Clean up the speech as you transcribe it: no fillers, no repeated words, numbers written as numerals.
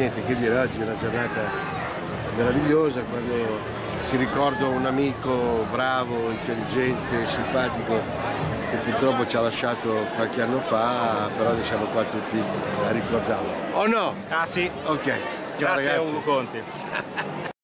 niente che dire, oggi è una giornata meravigliosa quando ci ricordo un amico bravo, intelligente, simpatico che purtroppo ci ha lasciato qualche anno fa, però ne siamo qua tutti a ricordarlo. O no? Ah sì. Ok. Ciao Grazie ragazzi. a Ugo Conti.